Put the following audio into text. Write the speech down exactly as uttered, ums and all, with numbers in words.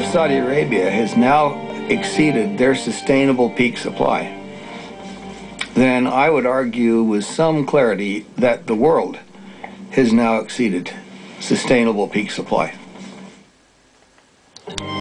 Saudi Arabia has now exceeded their sustainable peak supply, then I would argue with some clarity that the world has now exceeded sustainable peak supply.